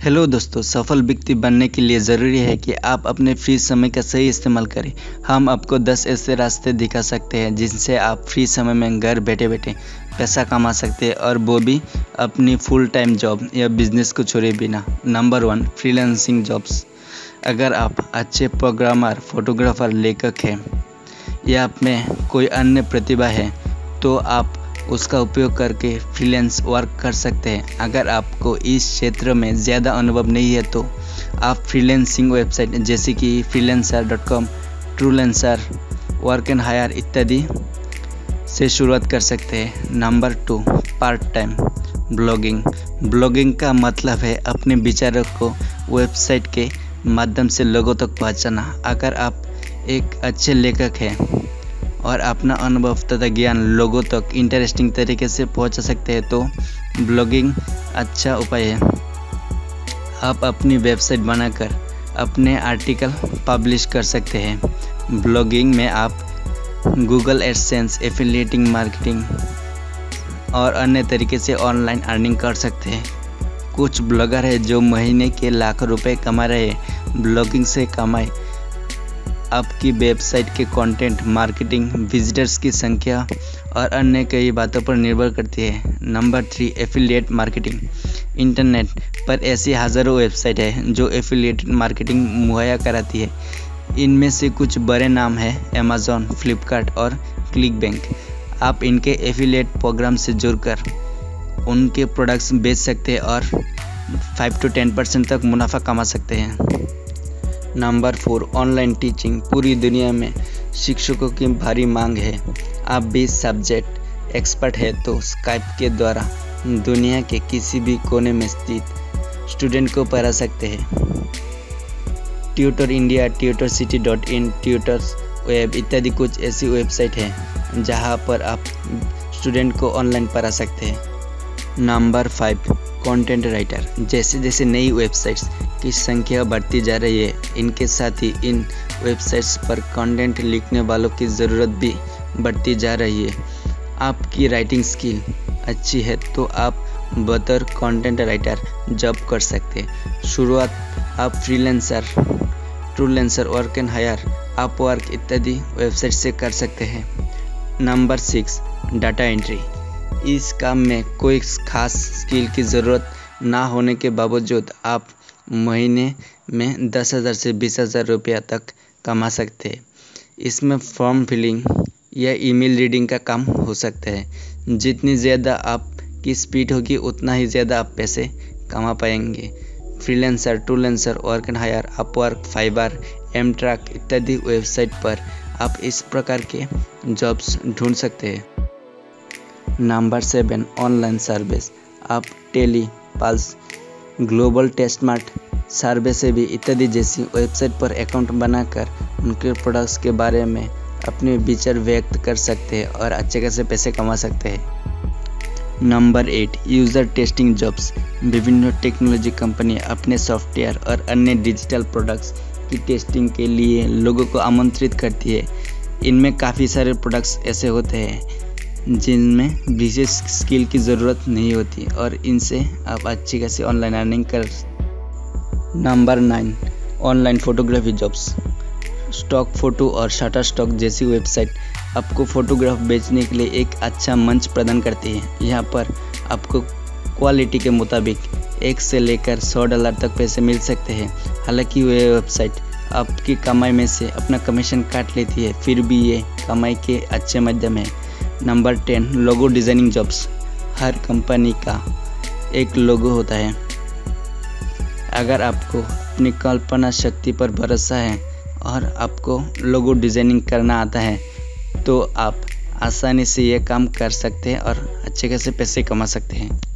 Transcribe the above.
Hello दोस्तों, सफल व्यक्ति बनने के लिए ज़रूरी है कि आप अपने फ्री समय का सही इस्तेमाल करें। हम आपको 10 ऐसे रास्ते दिखा सकते हैं जिनसे आप फ्री समय में घर बैठे बैठे पैसा कमा सकते हैं, और वो भी अपनी फुल टाइम जॉब या बिजनेस को छोड़े बिना। Number 1, freelancing jobs. अगर आप अच्छे प्रोग्रामर, फोटोग्राफर, लेखक हैं या आप में कोई अन्य प्रतिभा है तो आप उसका उपयोग करके फ्रीलांस वर्क कर सकते हैं। अगर आपको इस क्षेत्र में ज़्यादा अनुभव नहीं है तो आप फ्रीलांसिंग वेबसाइट जैसे कि freelancer.com, ट्रूलेंसर, वर्क एंड हायर इत्यादि से शुरुआत कर सकते हैं। Number 2, part time blogging. Blogging का मतलब है अपने विचारों को वेबसाइट के माध्यम से लोगों तक पहुंचाना। अगर आप एक अच्छे लेखक हैं और अपना अनुभव तथा ज्ञान लोगों तक इंटरेस्टिंग तरीके से पहुंचा सकते हैं तो ब्लॉगिंग अच्छा उपाय है। आप अपनी वेबसाइट बनाकर अपने आर्टिकल पब्लिश कर सकते हैं। ब्लॉगिंग में आप गूगल एडसेंस, एफिलिएटिंग मार्केटिंग और अन्य तरीके से ऑनलाइन अर्निंग कर सकते हैं। कुछ ब्लॉगर हैं जो महीने के लाखों रुपए कमा रहे हैं। ब्लॉगिंग से कमाई आपकी वेबसाइट के कंटेंट, मार्केटिंग, विजिटर्स की संख्या और अन्य कई बातों पर निर्भर करती है। Number 3, affiliate marketing. इंटरनेट पर ऐसी हज़ारों वेबसाइट है जो एफिलिएट मार्केटिंग मुहैया कराती है। इनमें से कुछ बड़े नाम हैं अमेज़न, फ्लिपकार्ट और क्लिकबैंक। आप इनके एफिलिएट प्रोग्राम से जुड़कर उनके प्रोडक्ट्स बेच सकते हैं और 5 to 10% तक मुनाफा कमा सकते हैं। Number 4, online teaching. पूरी दुनिया में शिक्षकों की भारी मांग है। आप भी सब्जेक्ट एक्सपर्ट है तो स्काइप के द्वारा दुनिया के किसी भी कोने में स्थित स्टूडेंट को पढ़ा सकते हैं। Tutor India, tutorcity.in, tutors web इत्यादि कुछ ऐसी वेबसाइट हैं जहां पर आप स्टूडेंट को ऑनलाइन पढ़ा सकते हैं। Number 5, content writer. जैसे जैसे नई वेबसाइट्स की संख्या बढ़ती जा रही है, इनके साथ ही इन वेबसाइट्स पर कंटेंट लिखने वालों की ज़रूरत भी बढ़ती जा रही है। आपकी राइटिंग स्किल अच्छी है तो आप बतौर कंटेंट राइटर जॉब कर सकते हैं। शुरुआत आप Freelancer, Truelancer, work and hire, Upwork इत्यादि वेबसाइट से कर सकते हैं। Number 6, data entry. इस काम में कोई खास स्किल की ज़रूरत ना होने के बावजूद आप महीने में 10,000 से 20,000 रुपया तक कमा सकते हैं। इसमें फॉर्म फिलिंग या ईमेल रीडिंग का काम हो सकता है। जितनी ज़्यादा आपकी स्पीड होगी उतना ही ज़्यादा आप पैसे कमा पाएंगे। Freelancer, Truelancer, work and hire, Upwork, Fiverr, Amtrak इत्यादि वेबसाइट पर आप इस प्रकार के जॉब्स ढूंढ सकते हैं। Number 7, online service. आप tele, pulse, global TestMart, survey इत्यादि जैसी वेबसाइट पर अकाउंट बनाकर उनके प्रोडक्ट्स के बारे में अपने विचार व्यक्त कर सकते हैं और अच्छे खासे पैसे कमा सकते हैं। Number 8, user testing jobs. विभिन्न टेक्नोलॉजी कंपनियां अपने सॉफ्टवेयर और अन्य डिजिटल प्रोडक्ट्स की टेस्टिंग के लिए लोगों को आमंत्रित करती है। इनमें काफ़ी सारे प्रोडक्ट्स ऐसे होते हैं जिनमें विशेष स्किल की ज़रूरत नहीं होती और इनसे आप अच्छी खासी ऑनलाइन अर्निंग कर। Number 9, online photography jobs. Stock photo और शटर स्टॉक जैसी वेबसाइट आपको फोटोग्राफ बेचने के लिए एक अच्छा मंच प्रदान करती है। यहाँ पर आपको क्वालिटी के मुताबिक 1 से लेकर $100 तक पैसे मिल सकते हैं। हालांकि ये वेबसाइट आपकी कमाई में से अपना कमीशन काट लेती है, फिर भी ये कमाई के अच्छे माध्यम है। Number 10, logo designing jobs. हर कंपनी का एक लोगो होता है। अगर आपको अपनी कल्पना शक्ति पर भरोसा है और आपको लोगो डिज़ाइनिंग करना आता है तो आप आसानी से ये काम कर सकते हैं और अच्छे खासे पैसे कमा सकते हैं।